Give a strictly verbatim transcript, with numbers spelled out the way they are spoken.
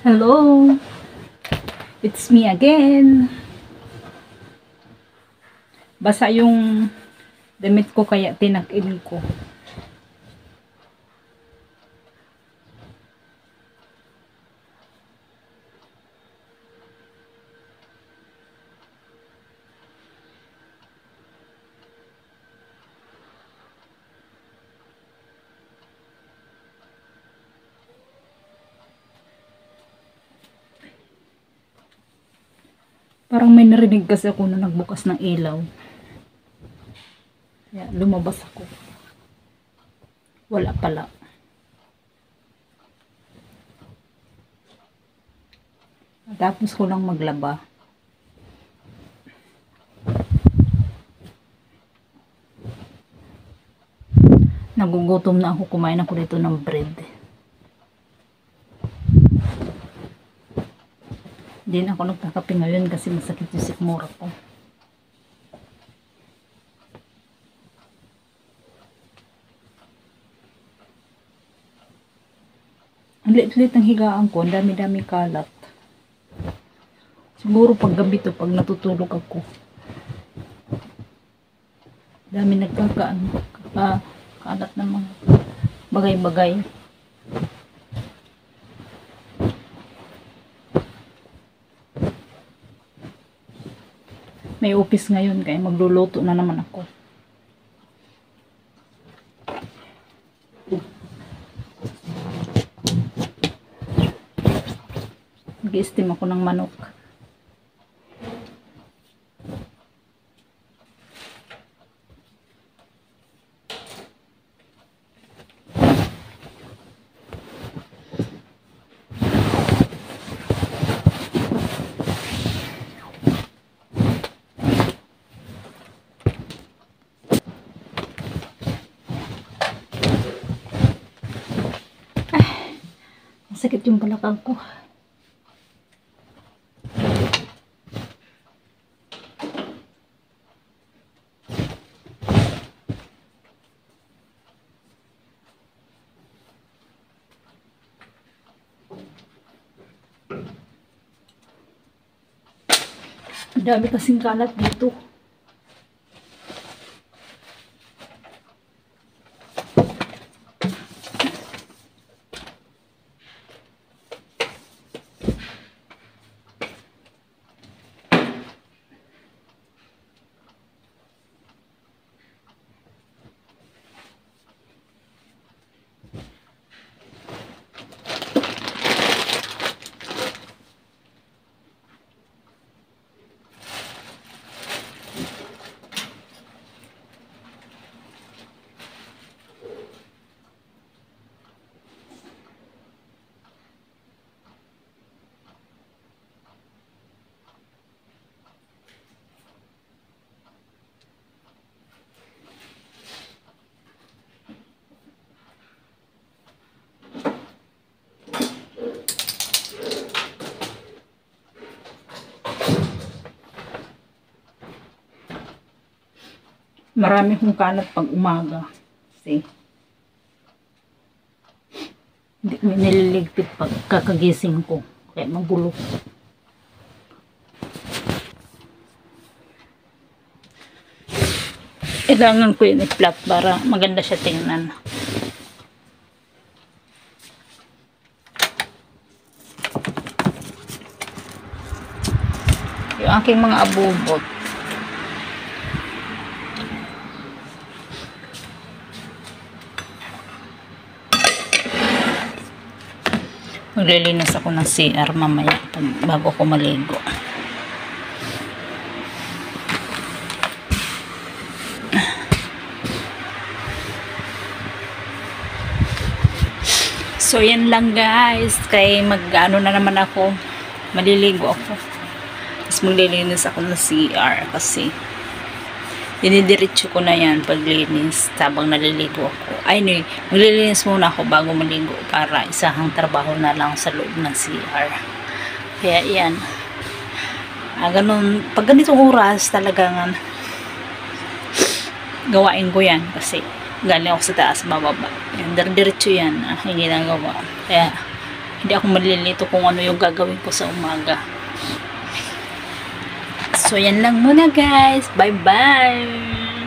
Hello, it's me again. Basa yung damit ko kaya tinakin ko. Parang may narinig kasi ako na nagbukas ng ilaw. Kaya lumabas ako. Wala pala. Tapos ko lang maglaba. Nagugutom na ako, kumain ako dito ng bread. Hindi na ako nagkakape ngayon kasi masakit yung sikmura ko. Ang liit-liit ng higaan ko, ang dami-dami kalat. Siguro pag gabi to, pag natutulog ako. Dami nagkakaan, kaka, kalat ng mga bagay-bagay. May office ngayon kaya magluluto na naman ako. Mag-i-steam ako ng manok. Sakit yung balakang ko. Ang dami kasing kalat dito. Marami kong kalat pag umaga. Kasi hindi ko nililigpit pag kakagising ko. Kaya magulo. Kailangan ko yun i-flat para maganda siya tingnan. Yung aking mga abubot. Maglilinis ako ng C R mamaya pag, bago ko maligo. So yan lang guys, kay mag-ano na naman ako, maliligo ako. Tapos maglilinis ako ng C R kasi dinidiretso ko na yan paglinis habang naliligo ako. Ay no, maglilinis muna ako bago maligo para isahang trabaho na lang sa loob ng C R. Kaya yan. Ah, ganun, pag ganitong oras talagang gawain ko yan kasi galing ako sa taas bababa. Yan, diretso yan ah, yung ginagawa. Kaya Hindi ako malilito kung ano yung gagawin ko sa umaga. So, yan lang muna guys. Bye-bye!